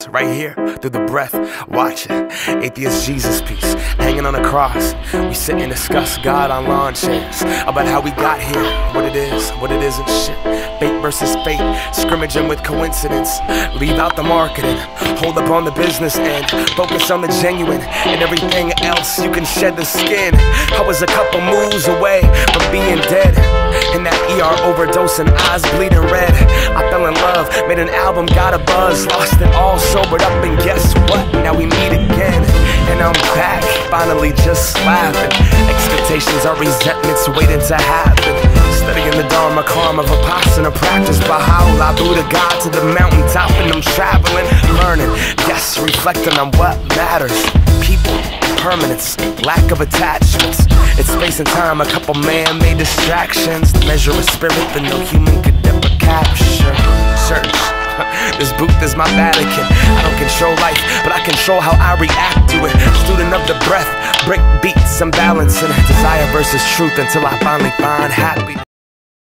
right here, through the breath, watch it. Atheist Jesus piece, hanging on a cross. We sit and discuss God on lawn chairs, about how we got here, what it is, what it isn't, shit. Fate versus fate, scrimmaging with coincidence. Leave out the marketing, hold up on the business end, focus on the genuine, and everything else you can shed the skin. I was a couple moves away from being dead, in that ER overdose and eyes bleeding red. I fell in love, made an album, got a buzz, lost it all, sobered up, and guess what? Now we meet again, and I'm back, finally just laughing. Expectations are resentments waiting to happen. Studying the Dharma, karma, Vipassana practice, Baha'u'llah, Buddha, God to the mountaintop, and I'm traveling, learning, yes, reflecting on what matters. People, permanence, lack of attachments. It's space and time, a couple man-made distractions. The measure of spirit that no human could ever capture. Church, this booth is my Vatican. I don't control life, but I control how I react to it. Student of the breath, break beats, I'm balancing desire versus truth until I finally find happiness.